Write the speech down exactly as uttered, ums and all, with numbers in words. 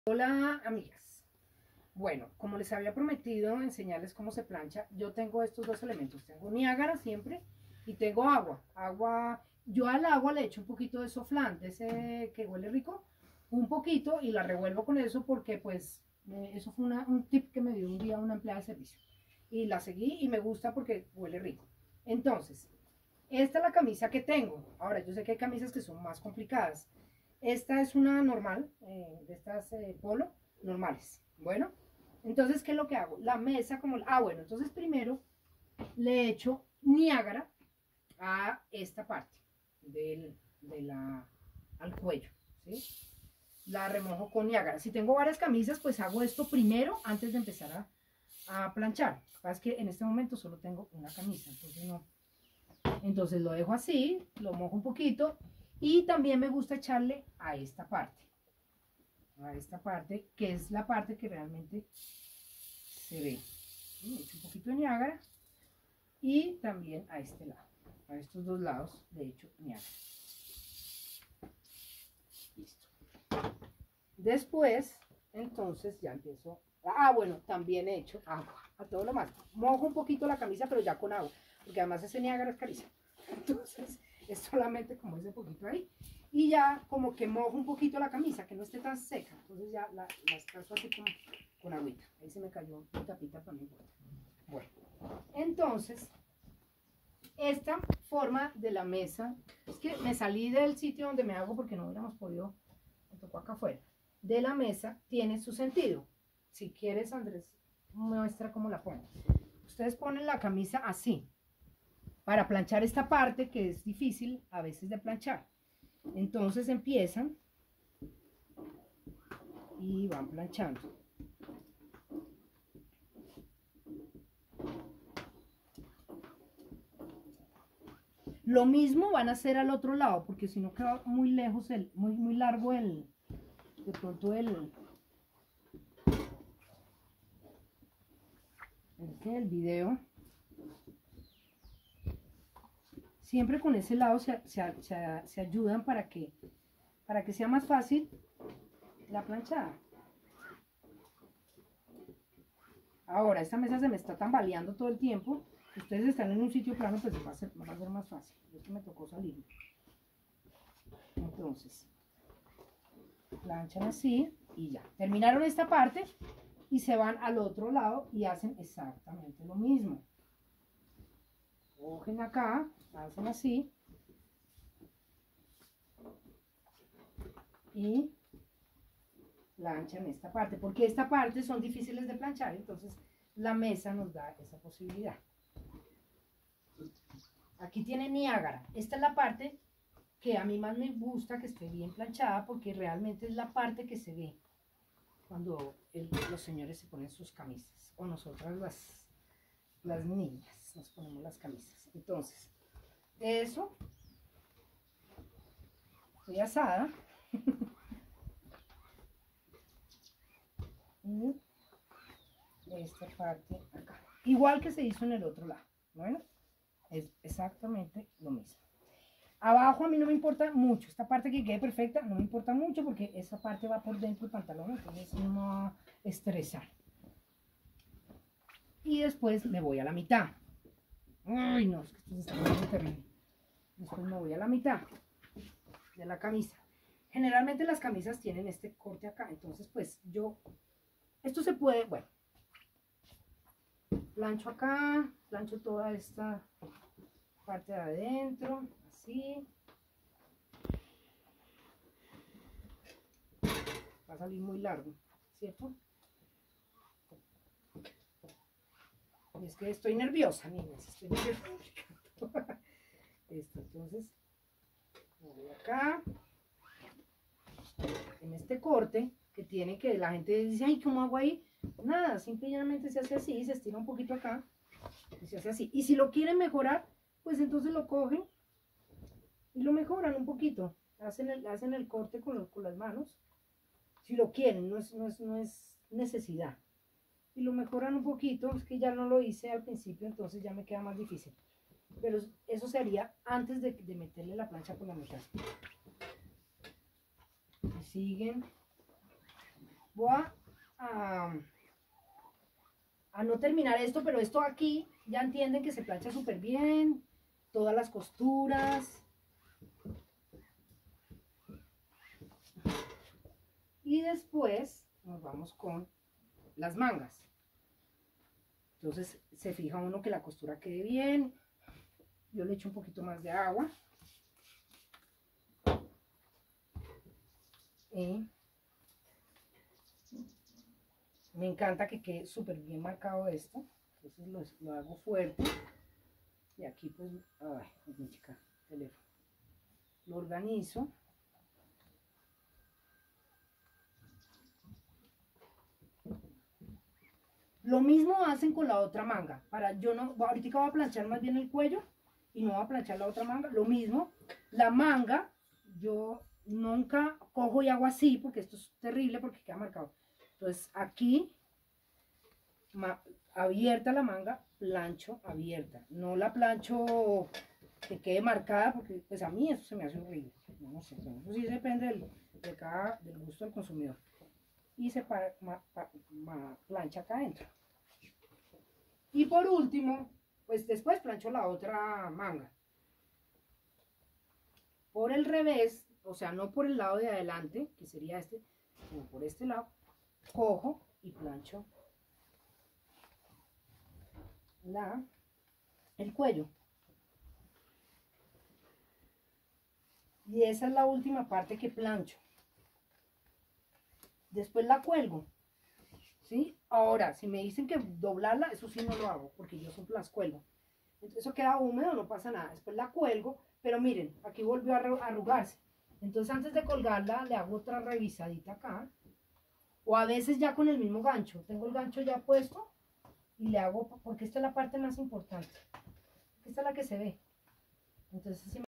Hola amigas, bueno, como les había prometido enseñarles cómo se plancha, yo tengo estos dos elementos, tengo Niágara siempre y tengo agua, agua, yo al agua le echo un poquito de soflán, de ese que huele rico, un poquito y la revuelvo con eso porque pues eh, eso fue una, un tip que me dio un día una empleada de servicio y la seguí y me gusta porque huele rico. Entonces, esta es la camisa que tengo, ahora yo sé que hay camisas que son más complicadas. Esta es una normal, eh, de estas eh, polo, normales. Bueno, entonces, ¿qué es lo que hago? La mesa como... Ah, bueno, entonces primero le echo Niágara a esta parte del, de la, al cuello, ¿sí? La remojo con Niágara. Si tengo varias camisas, pues hago esto primero antes de empezar a, a planchar. Lo que pasa es que en este momento solo tengo una camisa, entonces no. Entonces lo dejo así, lo mojo un poquito. Y también me gusta echarle a esta parte, a esta parte, que es la parte que realmente se ve. Le echo un poquito de Niágara y también a este lado, a estos dos lados le echo Niágara. Listo. Después, entonces ya empiezo. Ah, bueno, también he hecho agua, a todo lo más. Mojo un poquito la camisa, pero ya con agua, porque además ese Niágara es carísimo. Entonces, es solamente como ese poquito ahí. Y ya como que mojo un poquito la camisa, que no esté tan seca. Entonces ya la, las caso así como con agüita. Ahí se me cayó una tapita para mí. Bueno, entonces, esta forma de la mesa, es que me salí del sitio donde me hago porque no hubiéramos podido, me tocó acá afuera. De la mesa tiene su sentido. Si quieres, Andrés, muestra cómo la ponen. Ustedes ponen la camisa así, para planchar esta parte que es difícil a veces de planchar. Entonces empiezan y van planchando. Lo mismo van a hacer al otro lado, porque si no queda muy lejos, el, muy, muy largo el, de pronto el, el, el video. Siempre con ese lado se, se, se, se ayudan para que, para que sea más fácil la planchada. Ahora, esta mesa se me está tambaleando todo el tiempo. Si ustedes están en un sitio plano, pues va a ser, va a ser más fácil. Esto me tocó salir. Entonces, planchan así y ya. Terminaron esta parte y se van al otro lado y hacen exactamente lo mismo. Cogen acá, hacen así y planchan esta parte, porque esta parte son difíciles de planchar, entonces la mesa nos da esa posibilidad. Aquí tiene Niágara. Esta es la parte que a mí más me gusta que esté bien planchada, porque realmente es la parte que se ve cuando el, los señores se ponen sus camisas, o nosotras las, las niñas nos ponemos las camisas. Entonces, de eso estoy asada. Y esta parte acá, igual que se hizo en el otro lado. Bueno, es exactamente lo mismo. Abajo a mí no me importa mucho, esta parte que quede perfecta no me importa mucho porque esa parte va por dentro del pantalón, entonces no me va a estresar. Y después me voy a la mitad. Ay, no, es que esto se está poniendo terrible. Después me voy a la mitad de la camisa. Generalmente las camisas tienen este corte acá, entonces pues yo, esto se puede, bueno, plancho acá, plancho toda esta parte de adentro, así. Va a salir muy largo, ¿cierto? Y es que estoy nerviosa, niñas, estoy nerviosa. Esto, entonces, voy acá, en este corte, que tiene que, la gente dice, ay, ¿cómo hago ahí? Nada, simplemente se hace así, se estira un poquito acá, y se hace así. Y si lo quieren mejorar, pues entonces lo cogen y lo mejoran un poquito. Hacen el, hacen el corte con, los, con las manos, si lo quieren, no es, no es, no es necesidad. Y lo mejoran un poquito, es que ya no lo hice al principio, entonces ya me queda más difícil. Pero eso se haría antes de, de meterle la plancha por la mitad. Y siguen Voy a, a, a no terminar esto, pero esto aquí ya entienden que se plancha súper bien, todas las costuras. Y después nos vamos con las mangas. Entonces se fija uno que la costura quede bien. Yo le echo un poquito más de agua. Y me encanta que quede súper bien marcado esto. Entonces lo, lo hago fuerte. Y aquí pues, ay, mi chica, teléfono. Lo organizo. Lo mismo hacen con la otra manga. Para yo no, ahorita voy a planchar más bien el cuello y no voy a planchar la otra manga. Lo mismo, la manga, yo nunca cojo y hago así porque esto es terrible porque queda marcado. Entonces aquí, ma, abierta la manga, plancho abierta. No la plancho que quede marcada porque pues a mí eso se me hace horrible. No sé, bueno, eso sí depende del, de cada, del gusto del consumidor. Y se para, ma, pa, ma, plancha acá adentro. Y por último, pues después plancho la otra manga. Por el revés, o sea, no por el lado de adelante, que sería este, sino por este lado, cojo y plancho la, el cuello. Y esa es la última parte que plancho. Después la cuelgo. ¿Sí? Ahora, si me dicen que doblarla, eso sí no lo hago, porque yo siempre las cuelgo. Entonces eso queda húmedo, no pasa nada. Después la cuelgo, pero miren, aquí volvió a arrugarse. Entonces antes de colgarla, le hago otra revisadita acá. O a veces ya con el mismo gancho. Tengo el gancho ya puesto y le hago, porque esta es la parte más importante. Esta es la que se ve. Entonces, si